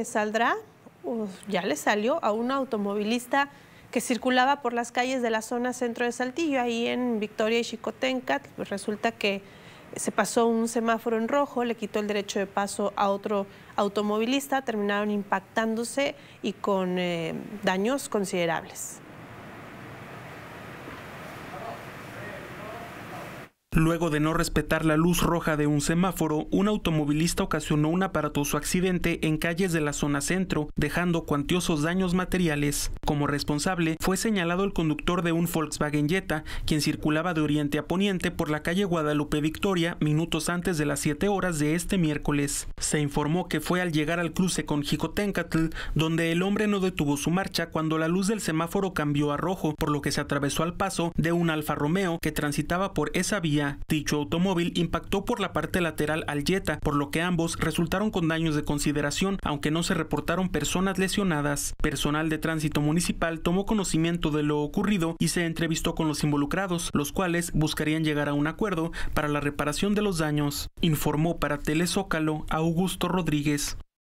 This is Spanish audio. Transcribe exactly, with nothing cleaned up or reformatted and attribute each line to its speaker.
Speaker 1: le saldrá, o ya le salió a un automovilista que circulaba por las calles de la zona centro de Saltillo, ahí en Victoria y Xicoténcatl. Pues resulta que se pasó un semáforo en rojo, le quitó el derecho de paso a otro automovilista, terminaron impactándose y con eh, daños considerables.
Speaker 2: Luego de no respetar la luz roja de un semáforo, un automovilista ocasionó un aparatoso accidente en calles de la zona centro, dejando cuantiosos daños materiales. Como responsable, fue señalado el conductor de un Volkswagen Jetta, quien circulaba de oriente a poniente por la calle Guadalupe Victoria minutos antes de las siete horas de este miércoles. Se informó que fue al llegar al cruce con Xicoténcatl, donde el hombre no detuvo su marcha cuando la luz del semáforo cambió a rojo, por lo que se atravesó al paso de un Alfa Romeo que transitaba por esa vía. Dicho automóvil impactó por la parte lateral al Jetta, por lo que ambos resultaron con daños de consideración, aunque no se reportaron personas lesionadas. Personal de tránsito municipal tomó conocimiento de lo ocurrido y se entrevistó con los involucrados, los cuales buscarían llegar a un acuerdo para la reparación de los daños. Informó para Telezócalo Augusto Rodríguez.